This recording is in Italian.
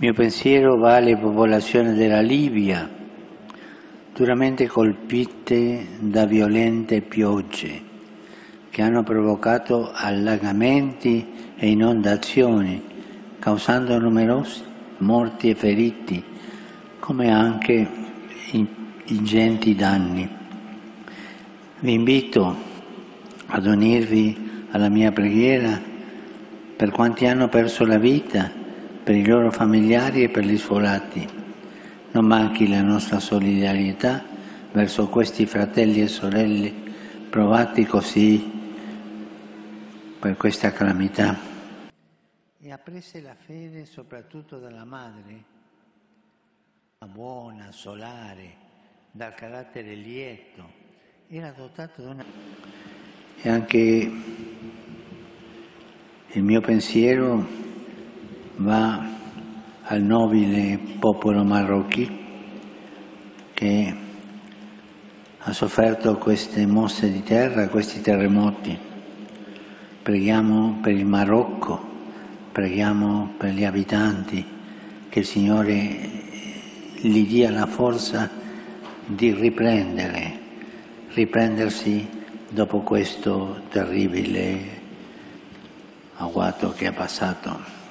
mio pensiero va alle popolazioni della Libia, duramente colpite da violente piogge che hanno provocato allagamenti e inondazioni, causando numerosi morti e feriti, come anche ingenti danni. Vi invito ad unirvi alla mia preghiera per quanti hanno perso la vita, per i loro familiari e per gli sforati. Non manchi la nostra solidarietà verso questi fratelli e sorelle provati così per questa calamità. E apprese la fede soprattutto dalla madre, buona, solare, dal carattere lieto, era dotata di una... E anche il mio pensiero va al nobile popolo marocchino che ha sofferto queste mosse di terra, questi terremoti. Preghiamo per il Marocco, preghiamo per gli abitanti, che il Signore gli dia la forza di riprendersi dopo questo terribile agguato che è passato.